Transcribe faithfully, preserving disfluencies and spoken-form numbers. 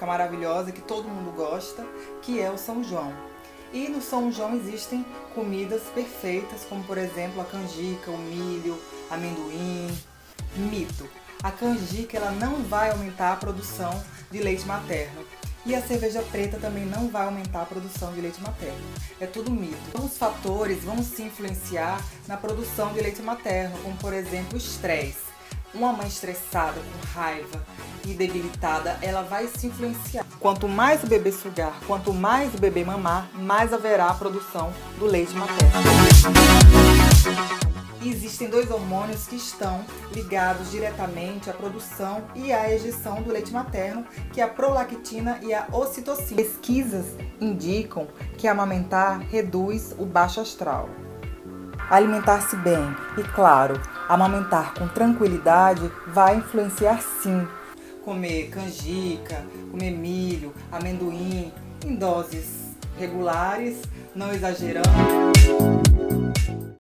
época maravilhosa que todo mundo gosta, que é o São João. E no São João existem comidas perfeitas, como por exemplo a canjica, o milho, amendoim. Mito: a canjica ela não vai aumentar a produção de leite materno. E a cerveja preta também não vai aumentar a produção de leite materno. É tudo mito. Alguns fatores vão se influenciar na produção de leite materno, como por exemplo o estresse. Uma mãe estressada, com raiva e debilitada, ela vai se influenciar. Quanto mais o bebê sugar, quanto mais o bebê mamar, mais haverá a produção do leite materno. E existem dois hormônios que estão ligados diretamente à produção e à ejeção do leite materno, que é a prolactina e a ocitocina. Pesquisas indicam que amamentar reduz o baixo astral. Alimentar-se bem e, claro, amamentar com tranquilidade vai influenciar sim. Comer canjica, comer milho, amendoim em doses regulares, não exagerando.